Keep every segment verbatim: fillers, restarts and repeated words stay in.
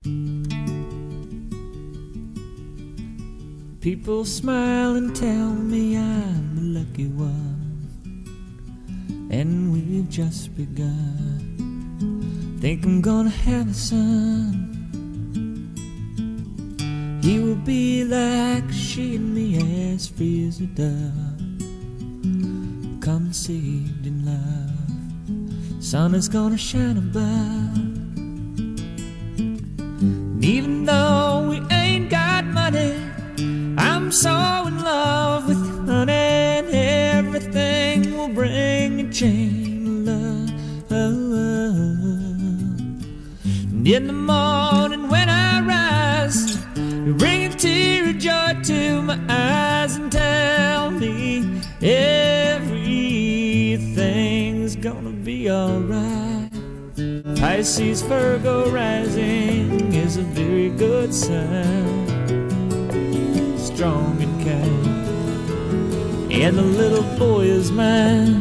People smile and tell me I'm the lucky one, and we've just begun. Think I'm gonna have a son. He will be like she and me, as free as a dove, conceived in love. Sun is gonna shine above. And even though we ain't got money, I'm so in love with you, honey, and everything will bring a chain of love. And in the morning when I rise, you bring a tear of joy to my eyes and tell me everything's gonna be alright. Pisces, Virgo rising is a very good sign, strong and kind, and the little boy is mine.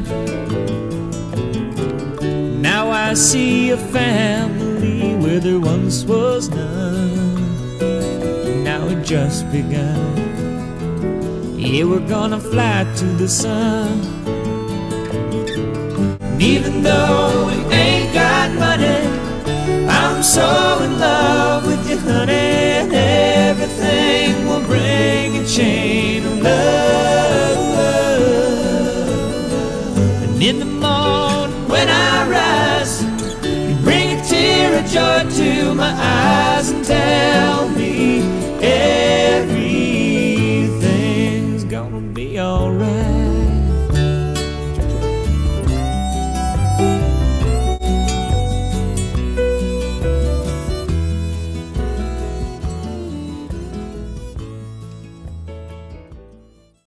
Now I see a family where there once was none. Now it just begun. Yeah, we're gonna fly to the sun. And even though we ain't got money, I'm so in love with you, honey, and everything will bring a chain of love. And in the morning when I rise, you bring a tear of joy to my eyes and tell